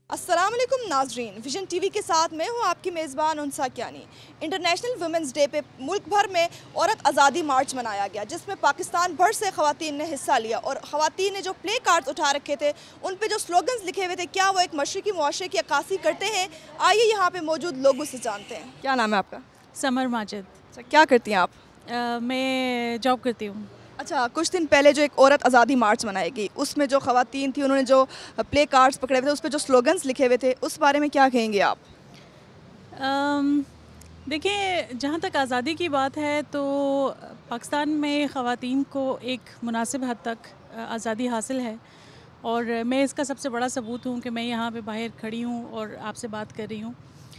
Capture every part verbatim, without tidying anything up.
अस्सलाम वालेकुम नाजरीन, विजन टीवी के साथ मैं हूँ आपकी मेज़बान Unsa Kiyani. International women's day पे मुल्क भर में औरत आज़ादी मार्च मनाया गया, जिसमें पाकिस्तान भर से ख़वातीन ने हिस्सा लिया और ख़वातीन ने जो प्ले कार्ड्स उठा रखे थे, उन पे जो स्लोगन्स लिखे हुए थे, क्या वो एक मशरक़ी मुआशरे की अक्कासी करते हैं? आइए यहाँ पे मौजूद लोगों से जानते हैं। क्या नाम है आपका? समर माजिद। अच्छा, क्या करती हैं आप? आ, मैं जॉब करती हूँ। अच्छा, कुछ दिन पहले जो एक औरत आज़ादी मार्च मनाई गई, उसमें जो ख़वातीन थी उन्होंने जो प्ले कार्ड्स पकड़े हुए थे, उस पर जो स्लोगन्स लिखे हुए थे, उस बारे में क्या कहेंगे आप? देखिए, जहाँ तक आज़ादी की बात है तो पाकिस्तान में ख़वातीन को एक मुनासिब हद तक आज़ादी हासिल है और मैं इसका सबसे बड़ा सबूत हूँ कि मैं यहाँ पे बाहर खड़ी हूँ और आपसे बात कर रही हूँ।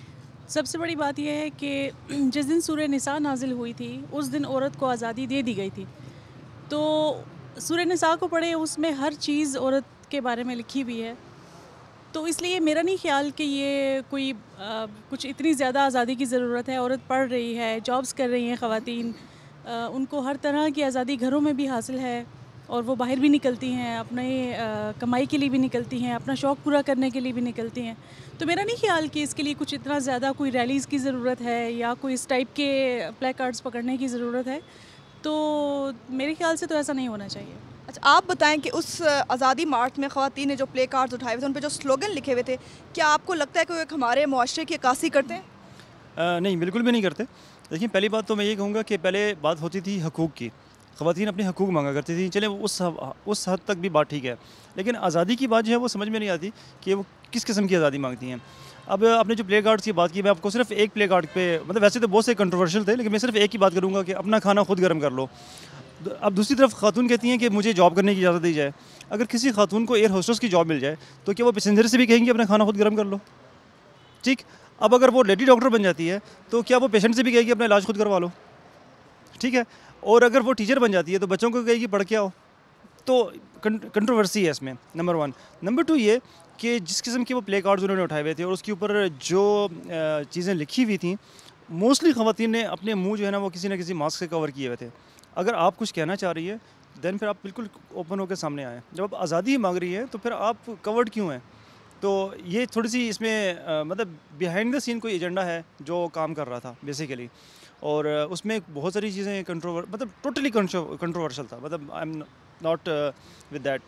सबसे बड़ी बात यह है कि जिस दिन सूरह निसा नाजिल हुई थी, उस दिन औरत को आज़ादी दे दी गई थी। तो सूरह निसा को पढ़े, उसमें हर चीज़ औरत के बारे में लिखी हुई है। तो इसलिए मेरा नहीं ख्याल कि ये कोई आ, कुछ इतनी ज़्यादा आज़ादी की ज़रूरत है। औरत पढ़ रही है, जॉब्स कर रही हैं ख़वातीन, उनको हर तरह की आज़ादी घरों में भी हासिल है और वो बाहर भी निकलती हैं, अपने आ, कमाई के लिए भी निकलती हैं, अपना शौक़ पूरा करने के लिए भी निकलती हैं। तो मेरा नहीं ख्याल कि इसके लिए कुछ इतना ज़्यादा कोई रैलीज़ की ज़रूरत है या कोई इस टाइप के प्ले कार्ड्स पकड़ने की ज़रूरत है। तो मेरे ख्याल से तो ऐसा नहीं होना चाहिए। अच्छा, आप बताएं कि उस आज़ादी मार्च में ख़वातीन ने जो प्ले कार्ड्स उठाए हुए थे, उन पे जो स्लोगन लिखे हुए थे, क्या आपको लगता है कि वो एक हमारे मुआशरे की अक्कासी करते हैं? आ, नहीं, बिल्कुल भी नहीं करते। देखिए, पहली बात तो मैं ये कहूँगा कि पहले बात होती थी हकूक़ की, ख़वातीन अपने हकूक़ मांगा करती थी। चले उस उस हद तक भी बात ठीक है, लेकिन आज़ादी की बात जो है वो समझ में नहीं आती कि वो किस किस्म की आज़ादी मांगती हैं। अब आपने जो प्ले कार्ड्स की बात की, मैं आपको सिर्फ एक प्ले कार्ड पे, मतलब वैसे तो बहुत से कंट्रोवर्शियल थे, लेकिन मैं सिर्फ एक ही बात करूँगा कि अपना खाना खुद गर्म कर लो। अब दूसरी तरफ खातून कहती हैं कि मुझे जॉब करने की इजाज़त दी जाए। अगर किसी खातून को एयर होस्टेस की जॉब मिल जाए तो क्या वो पैसेंजर से भी कहेंगी अपना खाना खुद गर्म कर लो? ठीक। अब अगर वो लेडी डॉक्टर बन जाती है तो क्या वो पेशेंट से भी कहेगी अपना इलाज खुद करवा लो? ठीक है। और अगर वो टीचर बन जाती है तो बच्चों को कहेगी पढ़ के आओ। तो कंट्रोवर्सी है इसमें, नंबर वन। नंबर टू ये कि जिस किस्म के वो प्ले कार्ड्स उन्होंने उठाए हुए थे और उसके ऊपर जो चीज़ें लिखी हुई थी, मोस्टली ख़वातीन ने अपने मुँह जो है ना वो किसी न किसी मास्क से कवर किए हुए थे। अगर आप कुछ कहना चाह रही है दैन फिर आप बिल्कुल ओपन होकर सामने आएँ। जब आप आज़ादी मांग रही है तो फिर आप कवर्ड क्यों हैं? तो ये थोड़ी सी इसमें आ, मतलब बिहाइंड द सीन कोई एजेंडा है जो काम कर रहा था बेसिकली, और उसमें बहुत सारी चीज़ें कंट्रोवर मतलब टोटली कंट्रोवर्शियल था। मतलब I am not with that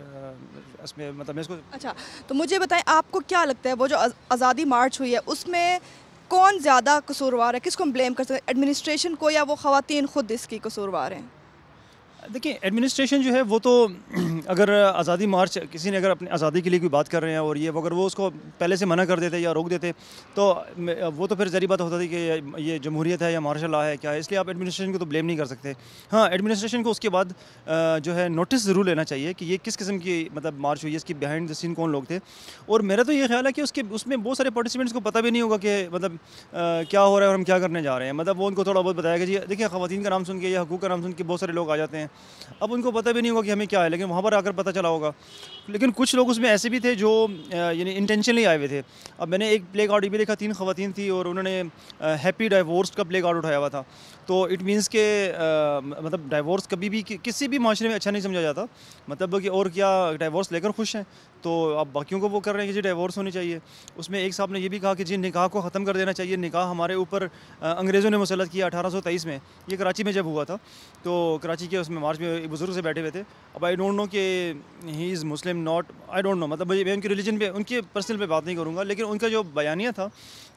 इसमें, मतलब मैं इसको। अच्छा, तो मुझे बताएं, आपको क्या लगता है वो जो आज़ादी मार्च हुई है उसमें कौन ज़्यादा कसूरवार है? किसको हम ब्लेम कर सकते हैं, एडमिनिस्ट्रेशन को या वो ख़वातीन खुद इसकी कसूरवार हैं? देखिए, एडमिनिस्ट्रेशन जो है वो तो अगर आज़ादी मार्च किसी ने अगर अपनी आज़ादी के लिए कोई बात कर रहे हैं और ये अगर वो उसको पहले से मना कर देते या रोक देते तो वो तो फिर ज़री बात होता थी कि ये जमहूरियत है या मार्शल लॉ है क्या है, इसलिए आप एडमिनिस्ट्रेशन को तो ब्लेम नहीं कर सकते। हाँ, एडमिनिस्ट्रेशन को उसके बाद जो है नोटिस ज़रूर लेना चाहिए कि ये किस किस्म की मतलब मार्च हुई है, इसकी बिहाइंड द सीन कौन लोग थे। और मेरा तो ये ख्याल है कि उसके उसमें बहुत सारे पार्टिसिपेंट्स को पता भी नहीं होगा कि मतलब क्या हो रहा है और हम क्या करने जा रहे हैं। मतलब वो उनको थोड़ा बहुत बताया कि जी देखिए, ख़वातीन का नाम सुन के या हकूक़ का नाम सुन के बहुत सारे लोग आ जाते हैं। अब उनको पता भी नहीं होगा कि हमें क्या है, लेकिन वहाँ पर आकर पता चला होगा। लेकिन कुछ लोग उसमें ऐसे भी थे जो यानी इंटेंशनली आए हुए थे। अब मैंने एक प्ले कार्ड भी देखा, तीन ख़वातीन थी और उन्होंने हैप्पी डाइवोर्स का प्ले कार्ड उठाया हुआ था। तो इट मीन्स के मतलब डाइवोर्स कभी भी कि, किसी भी माशरे में अच्छा नहीं समझा जाता। मतलब कि और क्या डाइवोर्स लेकर खुश हैं, तो अब बाकियों को वो कर रहे हैं कि जी डाइवोर्स होनी चाहिए। उसमें एक साहब ने ये भी कहा कि जी निकाह को ख़त्म कर देना चाहिए, निकाह हमारे ऊपर अंग्रेज़ों ने मुसल्लत किया अठारह सौ तेईस में। ये कराची में जब हुआ था, तो कराची के उसमें मार्च में बुज़ुर्ग से बैठे हुए थे। अब आई डोंट नो कि he is Muslim not, I don't know, मतलब मैं उनकी रिलीजन पे, उनके पर्सनल पे बात नहीं करूँगा, लेकिन उनका जो बयानिया था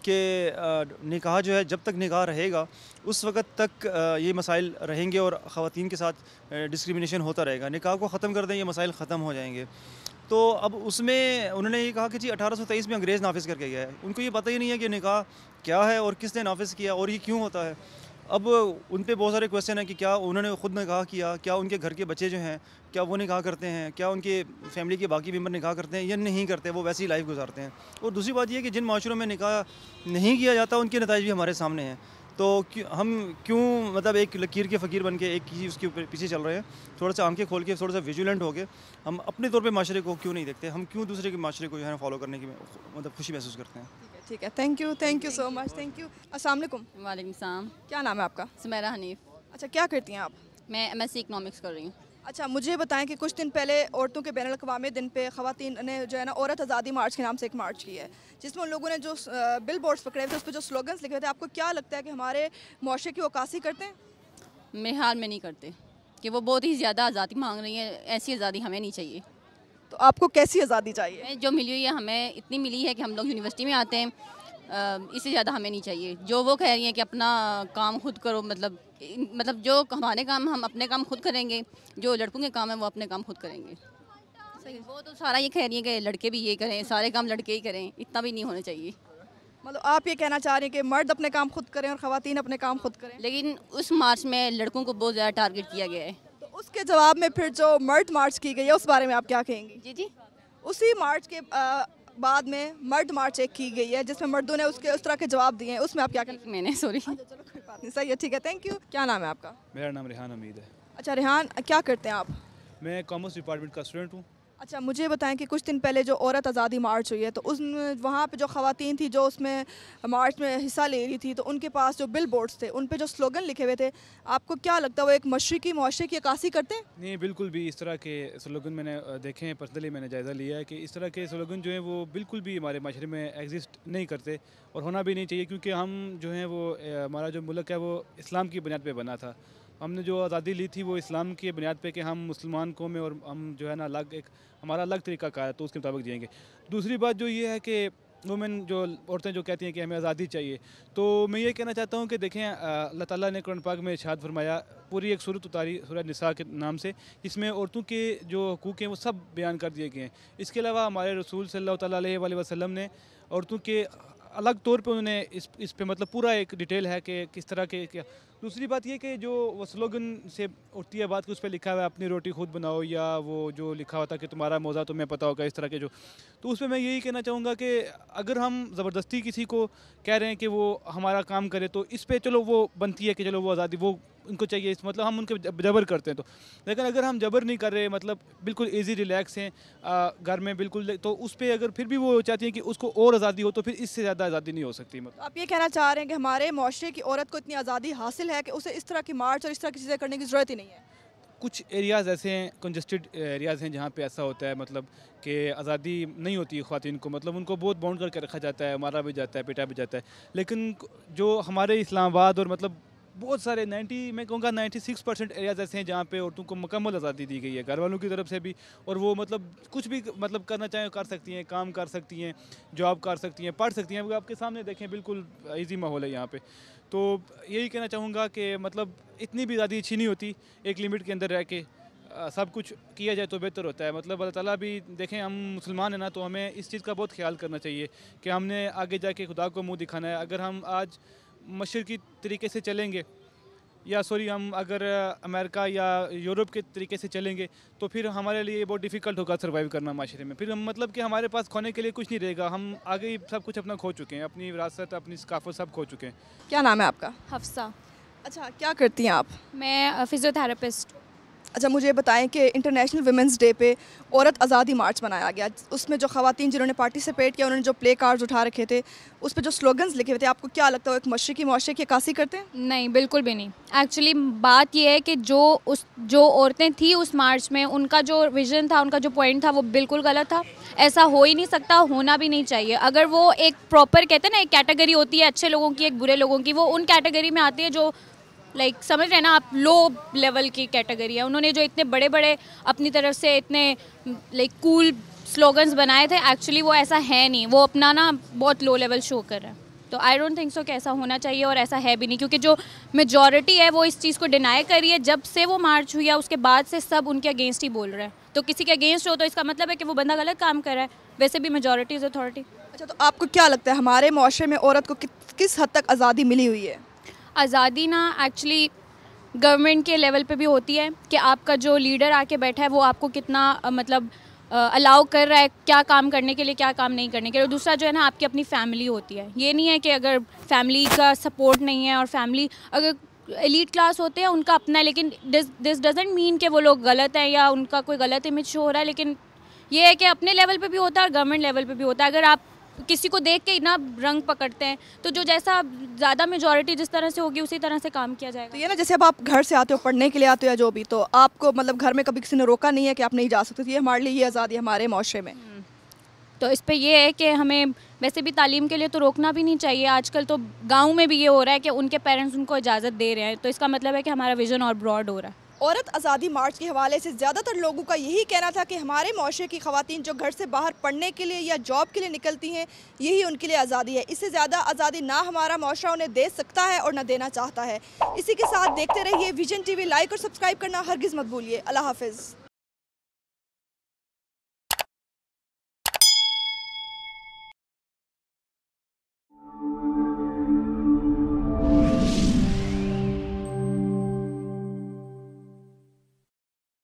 कि निकाह जो है जब तक निकाह रहेगा उस वक़्त तक ये मसाइल रहेंगे और ख़वातीन के साथ डिस्क्रिमिनेशन होता रहेगा। निकाह को ख़त्म कर दें, ये मसाइल ख़त्म हो जाएंगे। तो अब उसमें उन्होंने ये कहा कि जी अठारह सौ तेईस में अंग्रेज़ नाफिज़ करके गया है। उनको ये पता ही नहीं है कि निकाह क्या है और किसने नाफिज़ किया और ये क्यों होता है। अब उन पे बहुत सारे क्वेश्चन हैं कि क्या उन्होंने ख़ुद निकाह किया, क्या उनके घर के बच्चे जो हैं क्या वो निकाह करते हैं, क्या उनके फैमिली के बाकी मेंबर निकाह करते हैं या नहीं करते, वो वैसी लाइफ गुजारते हैं। और दूसरी बात ये है कि जिन माशरों में निकाह नहीं किया जाता उनके नताइज भी हमारे सामने हैं। तो क्यों हम क्यों मतलब एक लकीर के फ़कीर बन के एक चीज़ उसके पीछे चल रहे हैं? थोड़ा सा आंखें खोल के, थोड़ा सा विजिलेंट हो के हम अपने तौर पे माशरे को क्यों नहीं देखते? हम क्यों दूसरे के माशरे को जो है फॉलो करने की मतलब खुशी महसूस करते हैं? ठीक है, thank you, thank you so much, thank you. अस्सलाम वालेकुम। वालेकुम सलाम। क्या नाम है आपका? सुमेरा हनीफ। अच्छा, क्या करती हैं आप? मैं एमएससी इकोनॉमिक्स कर रही हूँ। अच्छा, मुझे बताएं कि कुछ दिन पहले औरतों के बैनुल अक़वामी दिन पे ख़वातीन ने जो है ना औरत आज़ादी मार्च के नाम से एक मार्च किया है, जिसमें उन लोगों ने जो बिल बोर्ड्स पकड़े थे उस पर जो स्लोगन्स लिखे थे, आपको क्या लगता है कि हमारे मुआशरे की वकासी करते हैं? मेरे हाल में नहीं करते, कि वो बहुत ही ज़्यादा आज़ादी मांग रही है। ऐसी आज़ादी हमें नहीं चाहिए। तो आपको कैसी आज़ादी चाहिए? जो मिली हुई है हमें इतनी मिली है कि हम लोग यूनिवर्सिटी में आते हैं, इससे ज़्यादा हमें नहीं चाहिए। जो वो कह रही हैं कि अपना काम खुद करो, मतलब मतलब जो हमारे काम हम अपने काम खुद करेंगे, जो लड़कों के काम है वो अपने काम खुद करेंगे। सही, वो तो सारा ये कह रही है कि लड़के भी ये करें, सारे काम लड़के ही करें, इतना भी नहीं होना चाहिए। मतलब आप ये कहना चाह रही हैं कि मर्द अपने काम खुद करें और ख़वातीन अपने काम खुद करें? लेकिन उस मार्च में लड़कों को बहुत ज़्यादा टारगेट किया गया है। तो उसके जवाब में फिर जो मर्द मार्च की गई है उस बारे में आप क्या कहेंगी? जी जी, उसी मार्च के आ, बाद में मर्द मार्च एक की गई है जिसमें मर्दों ने उसके उस तरह के जवाब दिए हैं, उसमें आप क्या कहेंगे? मैंने सॉरी अच्छा, चलो कोई बात नहीं, सही है, ठीक है, थैंक यू। क्या नाम है आपका? मेरा नाम रेहान हमीद है। अच्छा रेहान, क्या करते हैं आप? मैं कॉमर्स डिपार्टमेंट का स्टूडेंट हूँ। अच्छा, मुझे बताएं कि कुछ दिन पहले जो औरत आज़ादी मार्च हुई है तो उस वहाँ पे जो ख़वातीन थी जो उसमें मार्च में हिस्सा ले रही थी, तो उनके पास जो बिल बोर्ड्स थे उन पे जो स्लोगन लिखे हुए थे, आपको क्या लगता है वो एक मशरक़ी मुआशरे की अक्कासी करते हैं? नहीं, बिल्कुल भी इस तरह के स्लोगन मैंने देखे हैं, पर्सनली मैंने जायज़ा लिया है कि इस तरह के स्लोगन जो हैं वो बिल्कुल भी हमारे माशरे में एग्जिस्ट नहीं करते और होना भी नहीं चाहिए, क्योंकि हम जो हैं वो हमारा जो मुल्क है वो इस्लाम की बुनियाद पर बना था। हमने जो आज़ादी ली थी वो इस्लाम की बुनियाद पे कि हम मुसलमान कौम में और हम जो है ना अलग एक हमारा अलग तरीका कार है, तो उसके मुताबिक जिएंगे। दूसरी बात जो ये है कि वुमेन जो औरतें जो कहती हैं कि हमें आज़ादी चाहिए, तो मैं ये कहना चाहता हूँ कि देखें, अल्लाह ताला ने कुरान पाक में इरशाद फरमाया, पूरी एक सूरत उतारी सूरह निसा के नाम से, जिसमें औरतों के जो हकूक़ हैं वो सब बयान कर दिए गए हैं। इसके अलावा हमारे रसूल सल्लल्लाहु अलैहि वसल्लम ने औरतों के अलग तौर पे उन्होंने इस इस पे मतलब पूरा एक डिटेल है कि किस तरह के क्या। दूसरी बात ये कि जो वो स्लोगन से उठती है बात कि उस पर लिखा हुआ है अपनी रोटी खुद बनाओ, या वो जो लिखा होता है कि तुम्हारा मौज़ा तुम्हें पता होगा, इस तरह के जो, तो उसमें मैं यही कहना चाहूँगा कि अगर हम ज़बरदस्ती किसी को कह रहे हैं कि वो हमारा काम करे, तो इस पर चलो वो बनती है कि चलो वो आज़ादी वो उनको चाहिए, इस मतलब हम उनके जबर करते हैं। तो लेकिन अगर हम जबर नहीं कर रहे, मतलब बिल्कुल इजी रिलैक्स हैं घर में बिल्कुल, तो उस पर अगर फिर भी वो चाहती हैं कि उसको और आज़ादी हो, तो फिर इससे ज़्यादा आज़ादी नहीं हो सकती। मतलब आप ये कहना चाह रहे हैं कि हमारे मुआशरे की औरत को इतनी आज़ादी हासिल है कि उसे इस तरह की मार्च और इस तरह की चीज़ें करने की ज़रूरत ही नहीं है? कुछ एरियाज़ ऐसे हैं, कंजस्टेड एरियाज़ हैं जहाँ पे ऐसा होता है, मतलब कि आज़ादी नहीं होती है ख़वातीन को, मतलब उनको बहुत बाउंड करके रखा जाता है, मारा भी जाता है, पिटा भी जाता है। लेकिन जो हमारे इस्लामाबाद और मतलब बहुत सारे नाइन्टी मैं कहूँगा नाइन्टी सिक्स परसेंट एरियाज़ ऐसे हैं जहाँ पे औरतों को मुकम्मल आज़ादी दी गई है घर वालों की तरफ से भी, और वो मतलब कुछ भी मतलब करना चाहें कर सकती हैं, काम कर सकती हैं, जॉब कर सकती हैं, पढ़ सकती हैं। अगर आपके सामने देखें बिल्कुल ईजी माहौल है यहाँ पे। तो यही कहना चाहूँगा कि मतलब इतनी भी ज़्यादा अच्छी नहीं होती, एक लिमिट के अंदर रह के सब कुछ किया जाए तो बेहतर होता है। मतलब अल्लाह ताला भी देखें, हम मुसलमान हैं ना, तो हमें इस चीज़ का बहुत ख्याल करना चाहिए कि हमने आगे जाके खुदा को मुँह दिखाना है। अगर हम आज मशरक़ी तरीके से चलेंगे, या सॉरी हम अगर अमेरिका या यूरोप के तरीके से चलेंगे, तो फिर हमारे लिए बहुत डिफ़िकल्ट होगा सर्वाइव करना माशरे में। फिर हम मतलब कि हमारे पास खोने के लिए कुछ नहीं रहेगा, हम आगे ही सब कुछ अपना खो चुके हैं, अपनी विरासत, अपनी सकाफ़त सब खो चुके हैं। क्या नाम है आपका? हफ्सा। अच्छा, क्या करती हैं आप? मैं फिज़ियोथेरेपिस्ट। अच्छा, मुझे बताएं कि इंटरनेशनल वुमेंस डे पे औरत आज़ादी मार्च मनाया गया, उसमें जो ख़वातीन जिन्होंने पार्टिसिपेट किया उन्होंने जो प्ले कार्ड्स उठा रखे थे, उस पर जो स्लोगन्स लिखे हुए थे, आपको क्या लगता है वो एक मशरक़ी मुआशरे की अक्कासी करते हैं? नहीं, बिल्कुल भी नहीं। एक्चुअली बात यह है कि जो उस जो औरतें थी उस मार्च में, उनका जो विज़न था, उनका जो पॉइंट था वो बिल्कुल गलत था। ऐसा हो ही नहीं सकता, होना भी नहीं चाहिए। अगर वो एक प्रॉपर कहते हैं ना, एक कैटेगरी होती है अच्छे लोगों की, एक बुरे लोगों की, वो उन कैटेगरी में आती है जो लाइक like, समझ रहे हैं ना आप, लो लेवल की कैटेगरी है। उन्होंने जो इतने बड़े बड़े अपनी तरफ से इतने लाइक कूल स्लोगन्स बनाए थे, एक्चुअली वो ऐसा है नहीं, वो अपना ना बहुत लो लेवल शो कर रहा है। तो आई डोंट थिंक सो कि ऐसा होना चाहिए, और ऐसा है भी नहीं, क्योंकि जो मेजॉरिटी है वो इस चीज़ को डिनाई कर रही है। जब से वो मार्च हुई है उसके बाद से सब उनके अगेंस्ट ही बोल रहे हैं। तो किसी के अगेंस्ट हो तो इसका मतलब है कि वो बंदा गलत काम कर रहा है। वैसे भी मेजॉरिटी इज़ अथॉरिटी। अच्छा, तो आपको क्या लगता है हमारे मुआशरे में औरत को कि, किस हद तक आज़ादी मिली हुई है? आज़ादी ना एक्चुअली गवर्नमेंट के लेवल पे भी होती है कि आपका जो लीडर आके बैठा है वो आपको कितना आ, मतलब अलाउ कर रहा है क्या काम करने के लिए, क्या काम नहीं करने के लिए। दूसरा जो है ना, आपकी अपनी फैमिली होती है। ये नहीं है कि अगर फैमिली का सपोर्ट नहीं है, और फैमिली अगर एलीट क्लास होते हैं उनका अपना है, लेकिन दिस डजेंट मीन कि वो लोग गलत हैं या उनका कोई गलत इमेज शो हो रहा है। लेकिन ये है कि अपने लेवल पे भी होता है और गवर्नमेंट लेवल पे भी होता है। अगर आप किसी को देख के ना रंग पकड़ते हैं, तो जो जैसा ज़्यादा मेजॉरिटी जिस तरह से होगी उसी तरह से काम किया जाएगा। तो ये ना, जैसे अब आप घर से आते हो, पढ़ने के लिए आते हो या जो भी, तो आपको मतलब घर में कभी किसी ने रोका नहीं है कि आप नहीं जा सकते? तो ये हमारे लिए ये आज़ादी हमारे माशरे में। तो इस पे ये है कि हमें वैसे भी तालीम के लिए तो रोकना भी नहीं चाहिए। आजकल तो गाँव में भी ये हो रहा है कि उनके पेरेंट्स उनको इजाज़त दे रहे हैं, तो इसका मतलब है कि हमारा विज़न और ब्रॉड हो रहा है। औरत आज़ादी मार्च के हवाले से ज़्यादातर लोगों का यही कहना था कि हमारे माशरे की ख़वातीन जो घर से बाहर पढ़ने के लिए या जॉब के लिए निकलती हैं, यही उनके लिए आज़ादी है। इससे ज़्यादा आज़ादी ना हमारा माशरा उन्हें दे सकता है और ना देना चाहता है। इसी के साथ देखते रहिए विजन टीवी। लाइक और सब्सक्राइब करना हरगिज़ मत भूलिए। अल्लाह हाफ़िज़।